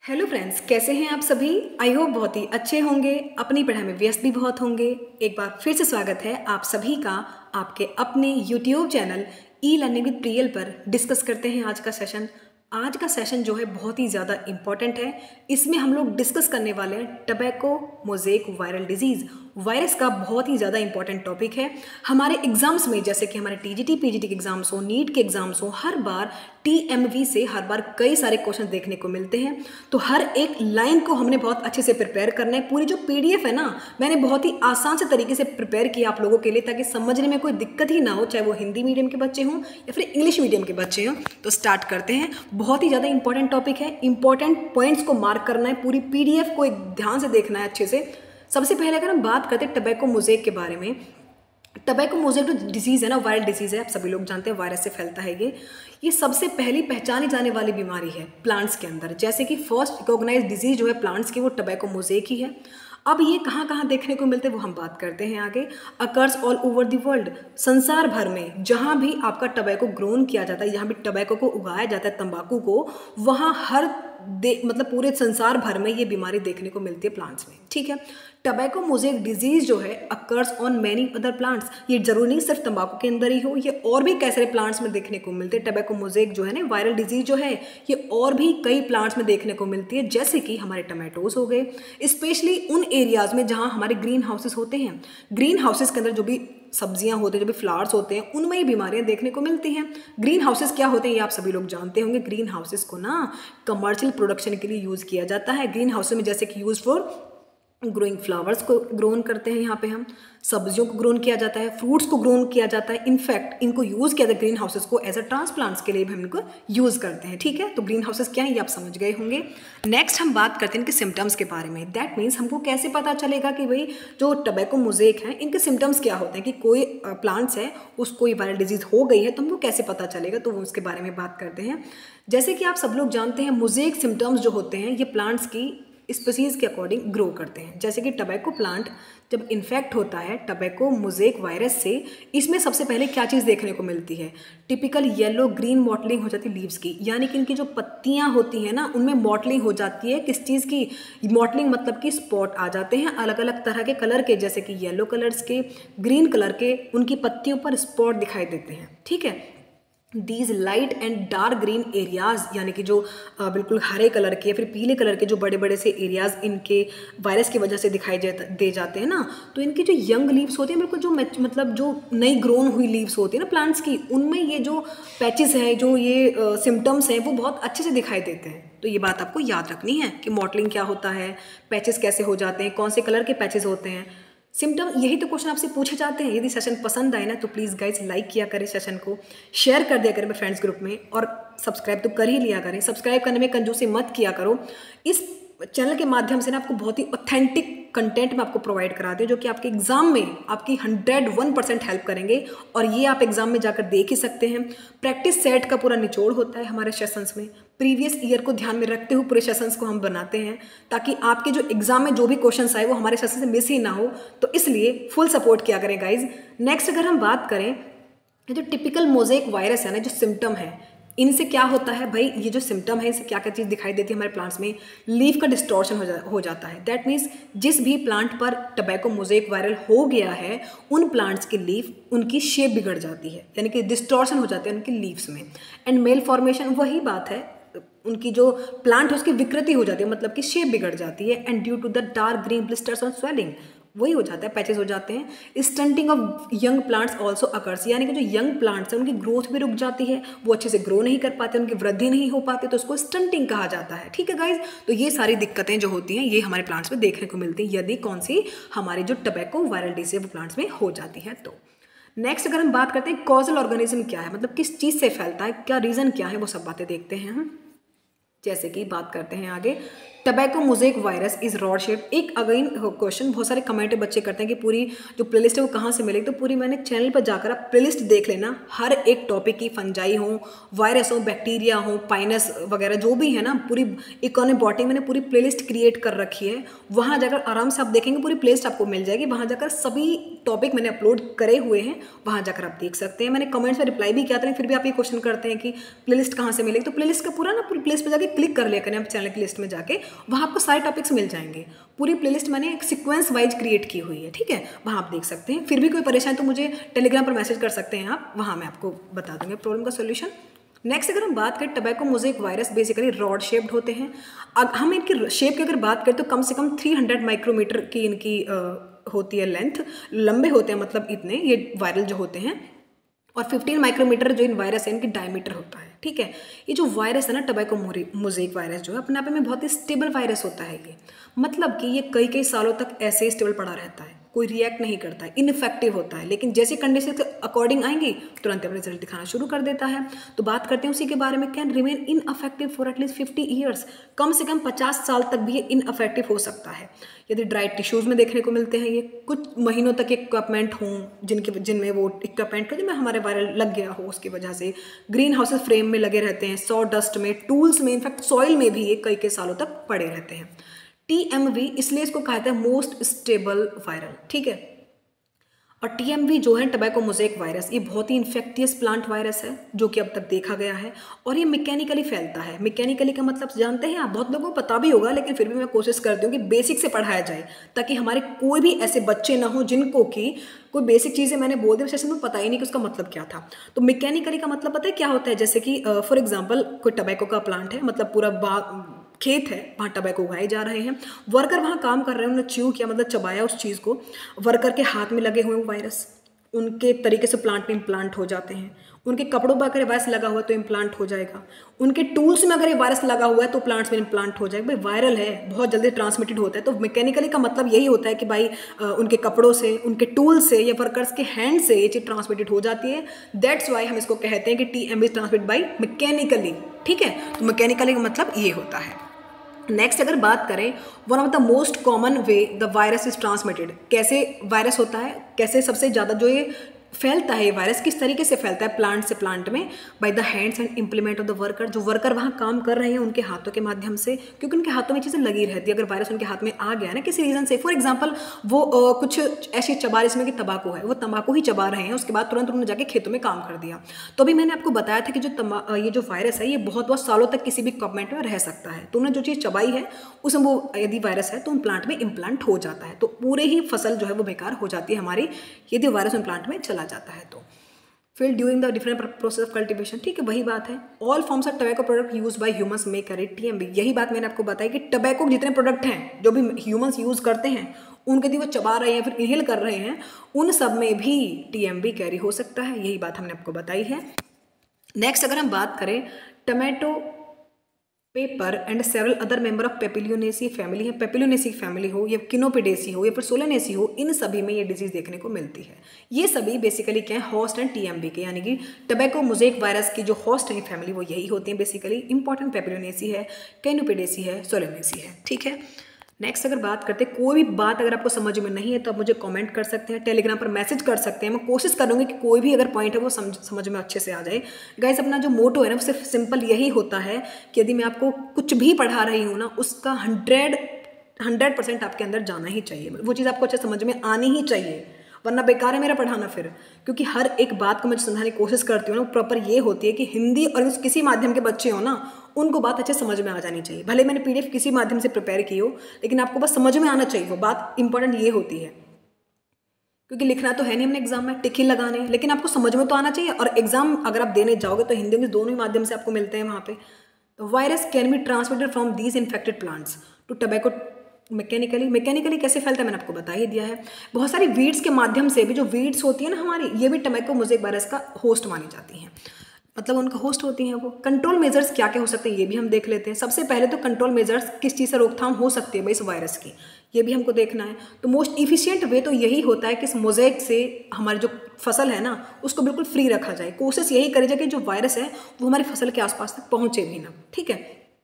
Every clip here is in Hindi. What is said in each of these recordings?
हेलो फ्रेंड्स, कैसे हैं आप सभी। आई होप बहुत ही अच्छे होंगे, अपनी पढ़ाई में व्यस्त भी बहुत होंगे। एक बार फिर से स्वागत है आप सभी का आपके अपने YouTube channel e learning with Priyal पर। डिस्कस करते हैं आज का सेशन। आज का सेशन जो है बहुत ही ज़्यादा इम्पॉर्टेंट है। इसमें हम लोग डिस्कस करने वाले हैं tobacco mosaic viral disease. Virus का बहुत ही ज़्यादा इंपॉर्टेंट टॉपिक है हमारे एग्जाम्स में, जैसे कि हमारे टीजीटी पीजीटी के एग्जाम्स हो, नीट के एग्जाम्स हो, हर बार टीएमवी से हर बार कई सारे क्वेश्चन देखने को मिलते हैं। तो हर एक लाइन को हमने बहुत अच्छे से प्रिपेयर करना है। पूरी जो पीडीएफ है ना, मैंने बहुत ही आसान से तरीके से प्रिपेयर किया आप लोगों के लिए, ताकि समझने में कोई दिक्कत ही ना हो, चाहे वो हिंदी मीडियम के बच्चे हों या फिर इंग्लिश मीडियम के बच्चे हों। तो स्टार्ट करते हैं। बहुत ही ज़्यादा इंपॉर्टेंट टॉपिक है, इंपॉर्टेंट पॉइंट्स को मार्क करना है, पूरी पीडीएफ को एक ध्यान से देखना है अच्छे से। सबसे पहले अगर हम बात करते हैं टबैको मोज़ेक के बारे में, टबैको मोज़ेक जो डिजीज़ है ना, वायरल डिजीज़ है, आप सभी लोग जानते हैं वायरस से फैलता है ये सबसे पहली पहचानी जाने वाली बीमारी है प्लांट्स के अंदर। जैसे कि फर्स्ट रिकॉग्नाइज्ड डिजीज़ जो है प्लांट्स की, वो टबैको मोज़ेक ही है। अब ये कहाँ कहाँ देखने को मिलते हैं वो हम बात करते हैं आगे। Occurs all over the world, संसार भर में जहाँ भी आपका टबैको ग्रोन किया जाता है, जहाँ भी टबैको को उगाया जाता है, तंबाकू को, वहाँ हर मतलब पूरे संसार भर में ये बीमारी देखने को मिलती है प्लांट्स में। ठीक है, टबैको मोज़ेक डिजीज़ जो है occurs on many other plants. ये जरूरी नहीं सिर्फ तंबाकू के अंदर ही हो, ये और भी कई सारे प्लांट्स में देखने को मिलते हैं। टबैको मोज़ेक जो है ना, वायरल डिजीज़ जो है, ये और भी कई प्लांट्स में देखने को मिलती है, जैसे कि हमारे टमाटोज हो गए, स्पेशली उन एरियाज़ में जहाँ हमारे ग्रीन हाउसेस होते हैं। ग्रीन हाउसेस के अंदर जो भी सब्जियां होते हैं, जो भी फ्लावर्स होते हैं, उनमें ही बीमारियां देखने को मिलती हैं। ग्रीन हाउसेस क्या होते हैं ये आप सभी लोग जानते होंगे। ग्रीन हाउसेस को ना कमर्शियल प्रोडक्शन के लिए यूज़ किया जाता है। ग्रीन हाउसेस में जैसे कि यूज़ फॉर ग्रोइंग फ्लावर्स को ग्रोन करते हैं, यहाँ पे हम सब्जियों को ग्रोन किया जाता है, फ्रूट्स को ग्रोन किया जाता है। इनफैक्ट इनको यूज़ किया जाता है ग्रीन हाउसेस को एज अ ट्रांसप्लांट्स के लिए भी हम इनको यूज़ करते हैं। ठीक है, तो ग्रीन हाउसेस क्या है ये आप समझ गए होंगे। नेक्स्ट हम बात करते हैं इनके सिम्टम्स के बारे में। दैट मीन्स हमको कैसे पता चलेगा कि भाई जो टबैको मोज़ेक है इनके सिम्टम्स क्या होते हैं, कि कोई प्लांट्स है उसको ये वायरल डिजीज़ हो गई है तो हमको कैसे पता चलेगा, तो उसके बारे में बात करते हैं। जैसे कि आप सब लोग जानते हैं, मोज़ेक सिम्टम्स जो होते हैं ये प्लांट्स की स्पीसीज़ के अकॉर्डिंग ग्रो करते हैं। जैसे कि टबैको प्लांट जब इन्फेक्ट होता है टबैको मोज़ेक वायरस से, इसमें सबसे पहले क्या चीज़ देखने को मिलती है, टिपिकल येलो ग्रीन मॉटलिंग हो जाती है लीव्स की, यानी कि इनकी जो पत्तियां होती हैं ना, उनमें मॉटलिंग हो जाती है। किस चीज़ की मॉटलिंग, मतलब कि स्पॉट आ जाते हैं अलग अलग तरह के कलर के, जैसे कि येलो कलर्स के, ग्रीन कलर के, उनकी पत्तियों पर स्पॉट दिखाई देते हैं। ठीक है, these light and dark green areas, यानी कि जो बिल्कुल हरे कलर के या फिर पीले कलर के जो बड़े बड़े से एरियाज इनके वायरस की वजह से दिखाई दे जाते हैं ना, तो इनके जो यंग लीव्स होते हैं, बिल्कुल जो मतलब जो नई ग्रोन हुई लीव्स होती है ना प्लांट्स की, उनमें ये जो पैचेस है, जो ये सिम्टम्स हैं, वो बहुत अच्छे से दिखाई देते हैं। तो ये बात आपको याद रखनी है कि मॉटलिंग क्या होता है, पैचेस कैसे हो जाते हैं, कौन से कलर के पैचेस होते हैं, सिम्टम। यही तो क्वेश्चन आपसे पूछे जाते हैं। यदि सेशन पसंद आए ना तो प्लीज़ गाइज लाइक किया करें, सेशन को शेयर कर दिया करें फ्रेंड्स ग्रुप में, और सब्सक्राइब तो कर ही लिया करें। सब्सक्राइब करने में कंजूसी मत किया करो। इस चैनल के माध्यम से ना आपको बहुत ही ऑथेंटिक कंटेंट मैं आपको प्रोवाइड कराती हूँ, जो कि आपके एग्जाम में आपकी 101% हेल्प करेंगे, और ये आप एग्जाम में जाकर देख ही सकते हैं। प्रैक्टिस सेट का पूरा निचोड़ होता है हमारे सेशंस में। प्रीवियस ईयर को ध्यान में रखते हुए पूरे सेशंस को हम बनाते हैं, ताकि आपके जो एग्जाम में जो भी क्वेश्चंस आए वो हमारे सेशन से मिस ही ना हो। तो इसलिए फुल सपोर्ट किया करें गाइज। नेक्स्ट अगर हम बात करें, जो टिपिकल मोज़ेक वायरस है ना, जो सिम्टम है, इनसे क्या होता है भाई, ये जो सिम्टम है, इससे क्या क्या चीज़ दिखाई देती है हमारे प्लांट्स में, लीफ का डिस्टॉर्शन हो जाता है। दैट मीन्स जिस भी प्लांट पर टबैको मोज़ेक वायरल हो गया है, उन प्लांट्स की लीफ, उनकी शेप बिगड़ जाती है, यानी कि डिस्टॉर्शन हो जाते हैं उनकी लीव्स में। एंड मेल फॉर्मेशन, वही बात है, उनकी जो प्लांट है उसकी विकृति हो जाती है, मतलब कि शेप बिगड़ जाती है। And due to the dark green blisters on swelling, वही हो जाता है, पैचेस हो जाते हैं। Stunting of young plants also occurs, यानी कि जो यंग प्लांट्स हैं उनकी ग्रोथ भी रुक जाती है, वो अच्छे से ग्रो नहीं कर पाते, उनकी वृद्धि नहीं हो पाती, तो उसको स्टंटिंग कहा जाता है। ठीक है गाइज, तो ये सारी दिक्कतें जो होती हैं ये हमारे प्लांट्स में देखने को मिलती हैं, यदि कौन सी हमारी जो टबैको वायरल डिजीज वो प्लांट्स में हो जाती है तो। नेक्स्ट अगर हम बात करते हैं कॉजल ऑर्गेनिज्म क्या है, मतलब किस चीज़ से फैलता है, क्या रीज़न क्या है, वो सब बातें देखते हैं हम। जैसे कि बात करते हैं आगे, tobacco mosaic virus is rod shape. एक अगेन क्वेश्चन बहुत सारे कमेंट बच्चे करते हैं कि पूरी जो प्लेलिस्ट है वो कहाँ से मिलेगी, तो पूरी मैंने चैनल पर जाकर आप प्लेलिस्ट देख लेना। हर एक टॉपिक की, फंजाई हो, वायरस हो, बैक्टीरिया हो, पाइनस वगैरह जो भी है ना, पूरी इकोनॉमिक बॉटनी मैंने पूरी प्लेलिस्ट क्रिएट कर रखी है। वहाँ जाकर आराम से आप देखेंगे, पूरी प्लेलिस्ट आपको मिल जाएगी। वहाँ जाकर सभी टॉपिक मैंने अपलोड करे हुए हैं, वहाँ जाकर आप देख सकते हैं। मैंने कमेंट्स में रिप्लाई भी किया था, फिर भी आप ये क्वेश्चन करते हैं कि प्लेलिस्ट कहाँ से मिलेगी, तो प्लेलिस्ट का पूरा ना पूरी प्लेलिस्ट पर जाकर क्लिक कर लिया करें आप चैनल की लिस्ट में जाके, वहाँ आपको सारे टॉपिक्स मिल जाएंगे। पूरी प्लेलिस्ट मैंने एक सीक्वेंस वाइज क्रिएट की हुई है, ठीक है, वहाँ आप देख सकते हैं। फिर भी कोई परेशानी तो मुझे टेलीग्राम पर मैसेज कर सकते हैं आप, वहाँ मैं आपको बता दूंगी प्रॉब्लम का सोल्यूशन। नेक्स्ट अगर हम बात करें, tobacco mosaic virus basically rod shaped होते हैं। हम इनकी शेप की अगर बात करें तो कम से कम 300 माइक्रोमीटर की इनकी होती है लेंथ, लंबे होते हैं, मतलब इतने ये वायरल जो होते हैं। और 15 माइक्रोमीटर जो इन वायरस है इनकी डायमीटर होता है, ठीक है। ये जो वायरस है ना, टबैको मोज़ेक वायरस जो है अपने आप में बहुत ही स्टेबल वायरस होता है ये, मतलब कि ये कई कई सालों तक ऐसे ही स्टेबल पड़ा रहता है, कोई रिएक्ट नहीं करता है, इनइफेक्टिव होता है। लेकिन जैसी कंडीशन के अकॉर्डिंग आएंगी तुरंत अपना रिजल्ट दिखाना शुरू कर देता है। तो बात करते हैं उसी के बारे में, can remain ineffective for at least 50 years, कम से कम 50 साल तक भी ये इनअफेक्टिव हो सकता है। यदि ड्राई टिश्यूज़ में देखने को मिलते हैं ये, कुछ महीनों तक इक्विपमेंट हों जिनमें वो इक्विपमेंट का जिनमें हमारे वायरल लग गया हो, उसकी वजह से ग्रीन हाउसेस फ्रेम में लगे रहते हैं, सॉ डस्ट में, टूल्स में, इनफैक्ट सॉइल में भी ये कई कई सालों तक पड़े रहते हैं। TMV इसलिए इसको कहा जाता है मोस्ट स्टेबल वायरल, ठीक है। और TMV जो है टबैको मोज़ेक वायरस, ये बहुत ही इन्फेक्टियस प्लांट वायरस है जो कि अब तक देखा गया है, और ये मैकेनिकली फैलता है। मैकेनिकली का मतलब जानते हैं आप, बहुत लोगों को पता भी होगा, लेकिन फिर भी मैं कोशिश करती हूँ कि बेसिक से पढ़ाया जाए, ताकि हमारे कोई भी ऐसे बच्चे ना हो जिनको कि कोई बेसिक चीज़ें मैंने बोल दी सेशन में पता ही नहीं कि उसका मतलब क्या था। तो मैकेनिकली का मतलब पता है क्या होता है, जैसे कि फॉर एग्जाम्पल कोई टबैको का प्लांट है, मतलब पूरा बाग खेत है, वहाँ टबैको उगाए जा रहे हैं, वर्कर वहाँ काम कर रहे हैं, उन्होंने च्यू किया मतलब चबाया उस चीज़ को, वर्कर के हाथ में लगे हुए वो वायरस उनके तरीके से प्लांट में इम्प्लांट हो जाते हैं, उनके कपड़ों पर अगर वायरस लगा हुआ है तो इम्प्लांट हो जाएगा, उनके टूल्स में अगर ये वायरस लगा हुआ है तो प्लांट्स में इम्प्लांट हो जाएगा। भाई वायरल है, बहुत जल्दी ट्रांसमिटेड होता है। तो मैकेनिकली का मतलब यही होता है कि भाई उनके कपड़ों से, उनके टूल से या वर्कर्स के हैंड से ये चीज़ ट्रांसमिटेड हो जाती है। दैट्स वाई हम इसको कहते हैं कि TMV ट्रांसमिटेड बाई मैकेनिकली, ठीक है। तो मैकेनिकली का मतलब ये होता है। नेक्स्ट अगर बात करें, one of the most common way the virus is transmitted, कैसे वायरस होता है, कैसे सबसे ज़्यादा जो ये फैलता है, ये वायरस किस तरीके से फैलता है प्लांट से प्लांट में, by the hands and implement of the worker, जो वर्कर वहाँ काम कर रहे हैं उनके हाथों के माध्यम से, क्योंकि उनके हाथों में चीज़ें लगी रहती है। अगर वायरस उनके हाथ में आ गया ना किसी रीज़न से, फॉर एग्जाम्पल वो कुछ ऐसी चबा इसमें कि तंबाकू है, वो तंबाकू ही चबा रहे हैं, उसके बाद तुरंत उन्होंने जाके खेतों में काम कर दिया। तो अभी मैंने आपको बताया था कि ये जो वायरस है ये बहुत बहुत सालों तक किसी भी इक्विपमेंट में रह सकता है। तो उन्होंने जो चीज़ चबाई है उसमें वो यदि वायरस है तो उन प्लांट में इम्प्लांट हो जाता है, तो पूरे ही फसल जो है वो बेकार हो जाती है हमारी, यदि वायरस उन प्लांट में चला जाता है तो। Fail during the different process of cultivation, ठीक है, वही बात है। All forms of tobacco product use by humans may carry TMV, यही बात मैंने आपको बताई कि टबैको के जितने प्रोडक्ट हैं जो भी ह्यूमंस यूज करते हैं, उनके यदि वो चबा रहे हैं फिर इनहेल कर रहे हैं, उन सब में भी TMV कैरी हो सकता है, यही बात हमने आपको बताई है। नेक्स्ट अगर हम बात करें, tomato pepper and several other member of papilionaceae family है, पेपिलियोनेसी फैमिली हो या किनोपिडेसी हो या फिर सोलेनेसी हो, इन सभी में ये डिजीज देखने को मिलती है। ये सभी बेसिकली क्या है, होस्ट एंड TMV के, यानी कि टबैको मोज़ेक वायरस की जो होस्ट है फैमिली वो यही होती है बेसिकली। इंपॉर्टेंट पेपिलियोनेसी है, किनोपिडेसी है, सोलेनेसी है, ठीक है। नेक्स्ट अगर बात करते हैं, कोई भी बात अगर आपको समझ में नहीं है तो आप मुझे कमेंट कर सकते हैं, टेलीग्राम पर मैसेज कर सकते हैं। मैं कोशिश करूँगी कि कोई भी अगर पॉइंट है वो समझ में अच्छे से आ जाए। गाइस अपना जो मोटो है ना वो सिर्फ सिंपल यही होता है कि यदि मैं आपको कुछ भी पढ़ा रही हूँ ना, उसका 100% आपके अंदर जाना ही चाहिए, वो चीज़ आपको अच्छे समझ में आनी ही चाहिए, वरना बेकार है मेरा पढ़ाना फिर। क्योंकि हर एक बात को मैं समझाने की कोशिश करती हूँ ना, प्रॉपर ये होती है कि हिंदी और किसी माध्यम के बच्चे हो ना, उनको बात अच्छे समझ में आ जानी चाहिए। भले मैंने PDF किसी माध्यम से प्रिपेयर की हो, लेकिन आपको बस समझ में आना चाहिए, वो बात इंपॉर्टेंट ये होती है। क्योंकि लिखना तो है नहीं हमने एग्जाम में, टिक ही लगाने, लेकिन आपको समझ में तो आना चाहिए। और एग्जाम अगर आप देने जाओगे तो हिंदी इंग्लिश दोनों ही माध्यम से आपको मिलते हैं वहाँ पे। तो virus can be transmitted from these infected plants to tobacco mechanically कैसे फैलता है मैंने आपको बता ही दिया है। बहुत सारी वीड्स के माध्यम से भी, जो वीड्स होती है ना हमारी, ये भी टबैको मोज़ेक वायरस का होस्ट मानी जाती हैं, मतलब उनका होस्ट होती हैं वो। कंट्रोल मेजर्स क्या क्या हो सकते हैं ये भी हम देख लेते हैं। सबसे पहले तो कंट्रोल मेजर्स किस चीज़ से रोकथाम हो सकती है भाई इस वायरस की, ये भी हमको देखना है। तो मोस्ट इफिशिएंट वे तो यही होता है कि इस मोज़ेक से हमारी जो फसल है ना उसको बिल्कुल फ्री रखा जाए। कोशिश यही करी जाए कि जो वायरस है वो हमारी फसल के आसपास तक पहुँचे भी ना, ठीक है।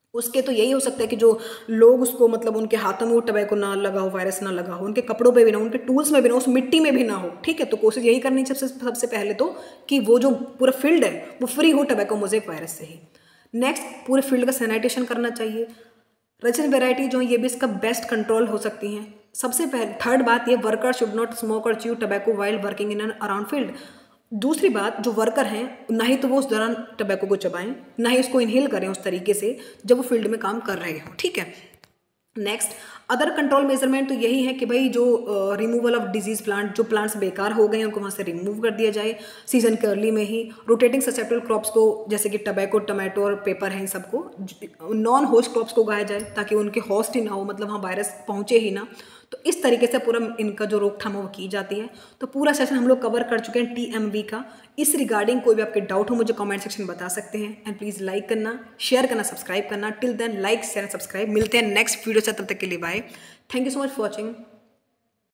उसके तो यही हो सकता है कि जो लोग उसको मतलब उनके हाथों में वो टबैको ना लगा हो, वायरस ना लगा हो, उनके कपड़ों पे भी ना हो, उनके टूल्स में भी ना हो, उस मिट्टी में भी ना हो, ठीक है। तो कोशिश यही करनी चाहिए सबसे पहले तो कि वो जो पूरा फील्ड है वो फ्री हो टबैको मोज़ेक वायरस से ही। नेक्स्ट, पूरे फील्ड का सैनिटेशन करना चाहिए। रजन वेराइटी जो है ये भी इसका बेस्ट कंट्रोल हो सकती हैं। सबसे पहले थर्ड बात ये, वर्कर शुड नॉट स्मोक और chew tobacco while working in and around field. दूसरी बात, जो वर्कर हैं ना ही तो वो उस दौरान टबैको को चबाएं, ना ही उसको इनहेल करें उस तरीके से जब वो फील्ड में काम कर रहे हों, ठीक है। नेक्स्ट, अदर कंट्रोल मेजरमेंट तो यही है कि भाई जो रिमूवल ऑफ डिजीज प्लांट, जो प्लांट्स बेकार हो गए हैं उनको वहाँ से रिमूव कर दिया जाए सीजन के अर्ली में ही। रोटेटिंग ससेप्टेबल क्रॉप्स को, जैसे कि टबैको, टमाटो और पेपर हैं, इन सबको नॉन होस्ट क्रॉप्स को उगाया जाए ताकि उनके होस्ट ही ना हो, मतलब वहाँ वायरस पहुँचे ही ना। तो इस तरीके से पूरा इनका जो रोकथाम है वो की जाती है। तो पूरा सेशन हम लोग कवर कर चुके हैं TMV का। इस रिगार्डिंग कोई भी आपके डाउट हो मुझे कमेंट सेक्शन में बता सकते हैं। एंड प्लीज़ लाइक करना, शेयर करना, सब्सक्राइब करना। Till then like share subscribe. मिलते हैं नेक्स्ट वीडियो से, तब तक के लिए bye. Thank you so much for watching.